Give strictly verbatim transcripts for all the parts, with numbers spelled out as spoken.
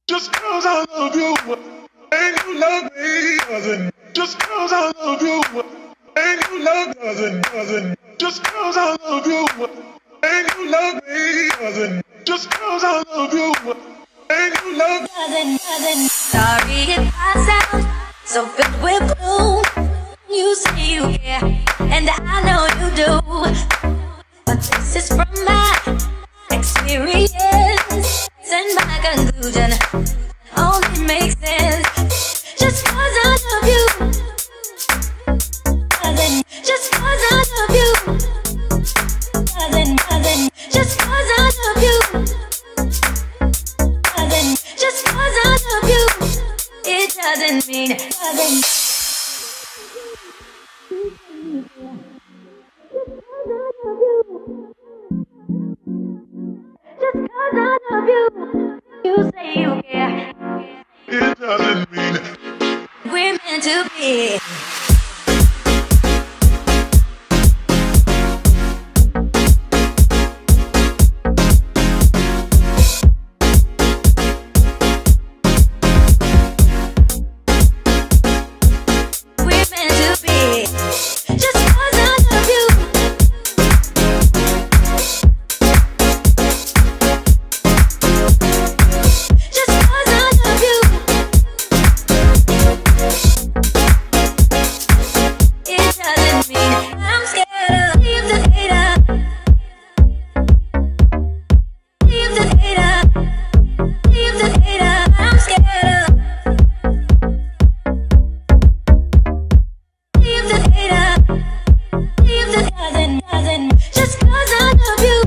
just 'cause I love you, and you love me doesn't. Just 'cause I love you, and you love doesn't doesn't. Just 'cause I love you, and you love me doesn't. Just 'cause I love you, and you love doesn't doesn't. Sorry if I sound so filled with gloom. You say you care, and I know you do, but this is from my experience and my conclusion. Only makes sense. Just 'cause I love you doesn't. Just 'cause I love you doesn't doesn't. Just 'cause I love you doesn't. Just 'cause I love you, it doesn't mean doesn't. Just 'cause I love you, you say you care. it doesn't mean We're meant to be. We're meant to be. Just 'cause I love you. Just 'cause I love you. It doesn't mean I'm scared of leave the data. Leave the data. Leave the data. I'm scared of. Leave the data. Leave the doesn't doesn't. Just 'cause I love you.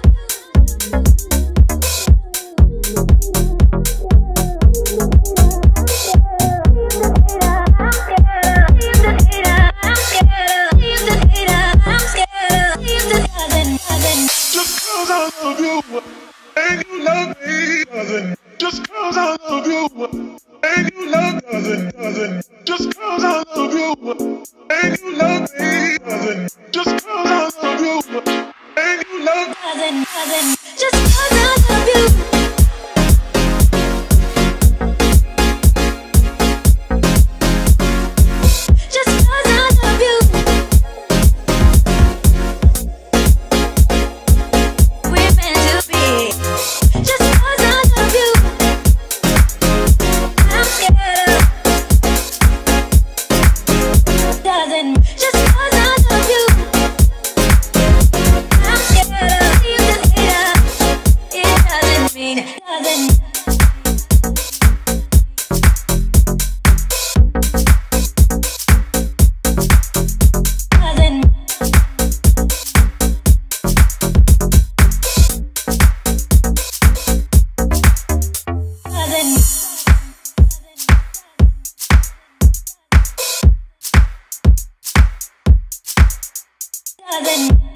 just 'cause I love you, and you love me doesn't. Just 'cause I love you, and you love doesn't doesn't. Just 'cause I love you, and you love me doesn't. Just 'cause I love you, and you love Doesn't, doesn't, just 'cause I love you. Just 'cause I love you. We're meant to be. Just 'cause I love you. I'm scared of. Doesn't, just 'cause I love you. I'm scared of. Leave the data. It doesn't mean doesn't. Doesn't. Doesn't. Doesn't.